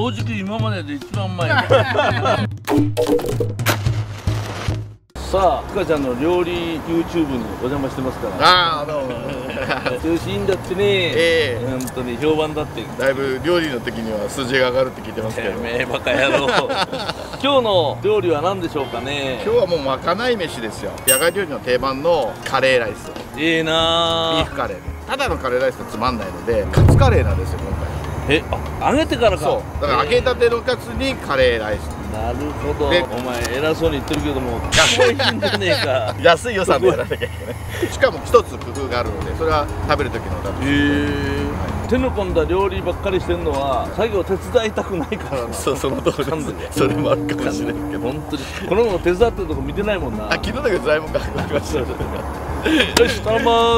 正直今までで一番うまい。さあ、ふかちゃんの料理 YouTube にお邪魔してますから。 ああ、どうも。 調子いいんだってね。本当に評判だって。 だいぶ料理の時には数字が上がるって聞いてますけど。 てめえバカ野郎。今日の料理は何でしょうかね。 今日はもうまかない飯ですよ。野外料理の定番のカレーライス。 いいなー。 ビーフカレー。ただのカレーライスとつまんないので、カツカレーなんですよ今回。 揚げてからか。 そう。だから揚げたてのカツにカレーライス。 なるほど。お前偉そうに言ってるけども、すごい品じゃねえか。 安い予算でやらなきゃいけない。しかも一つ工夫があるので、それは食べる時の楽しみ。 手の込んだ料理ばっかりしてるのは作業手伝いたくないからな。 そう、その通りです。それもあるかもしれないけど、 本当にこの子手伝ってるとこ見てないもんな。 昨日だけドラえもんから来ました。よし、頼みます。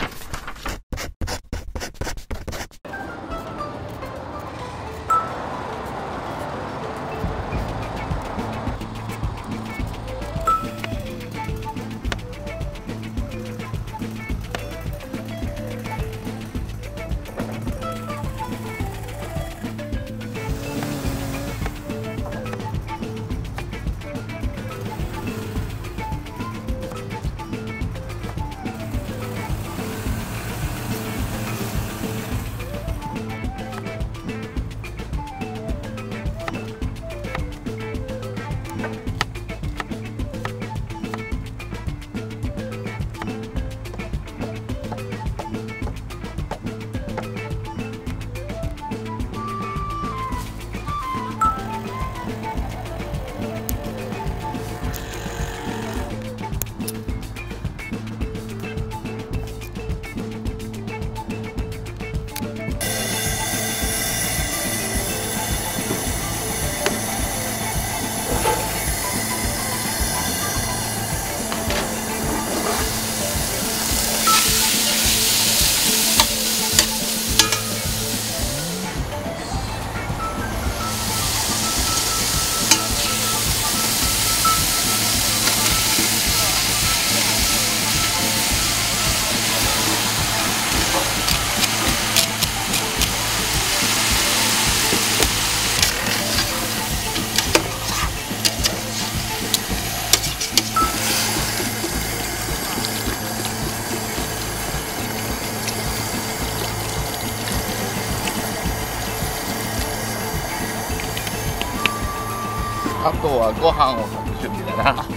あとはご飯を炊く準備だな。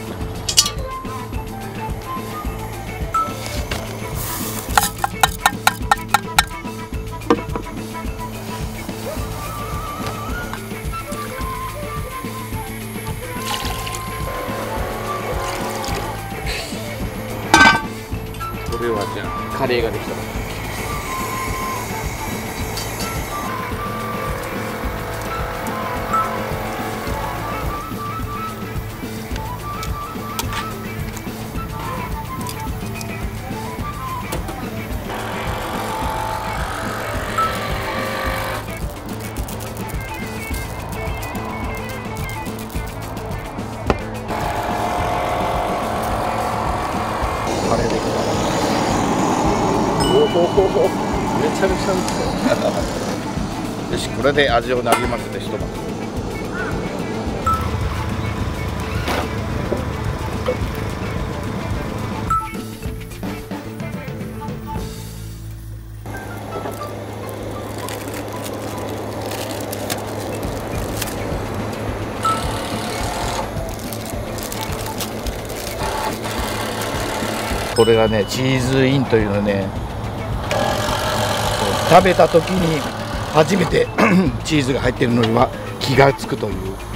これはじゃあカレーができた。 カレーできた。 めちゃめちゃうまよし、これで味をなじませてひとまず。これがね、チーズインというのね、食べた時に初めてチーズが入っているのには気がつくという。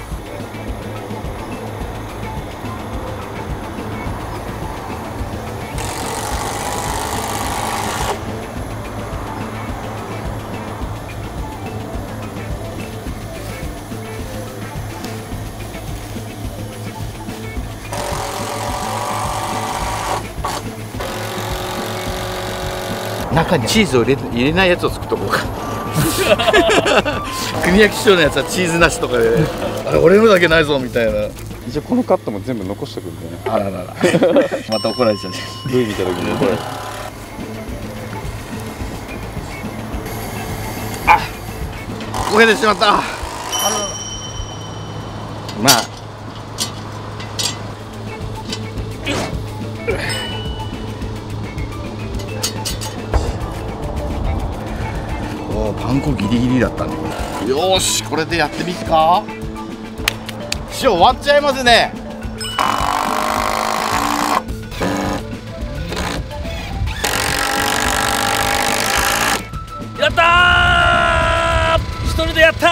中にチーズを入れないやつを作っとこうか。国焼き師匠のやつはチーズなしとかで、あれ俺のだけないぞみたいな。 一応このカットも全部残しておくんでね。 あららら。また怒られちゃう。 ルー見た時にこれ。 う焦げてしまった。まあおー、パン粉ギリギリだったね。よーし、これでやってみっか。塩終わっちゃいますね。 やったー、一人でやった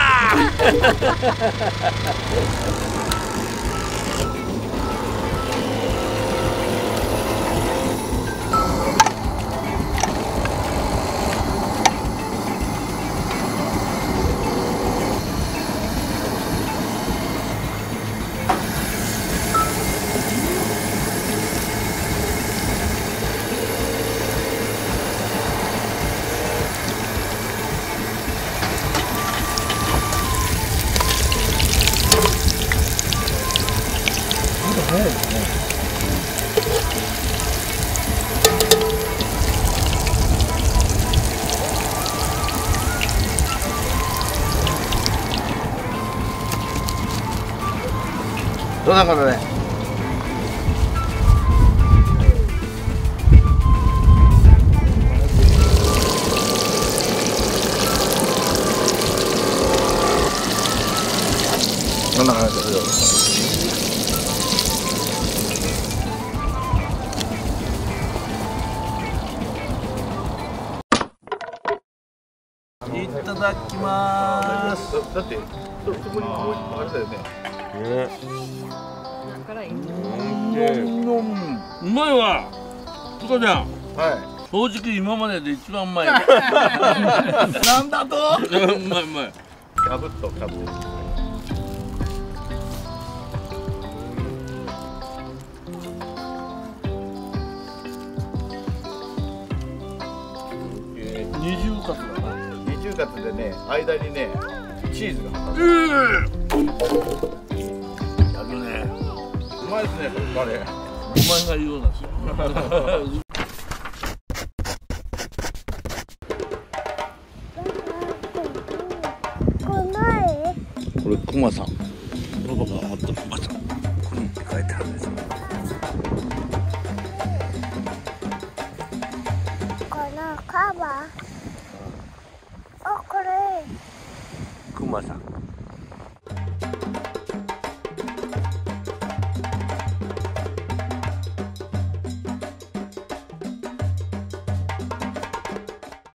どうなんかね。どんな感じですいただきまーす。 だってそこにもう一個あれだよね。 うまいわ。つかちゃん。 は正直今までで一番うまい。 い。なんだと。 うまいうまい。 かぶっとかぶっと。 二重カツだな。 二重カツでね、間にね、チーズが挟んでやるね。 うまいですね、これカレー。 お前が言うなし。これクマさん。パパが貼ったクマさん。って書いてあるんですよ。 このカバー。あ、これ。 クマさん。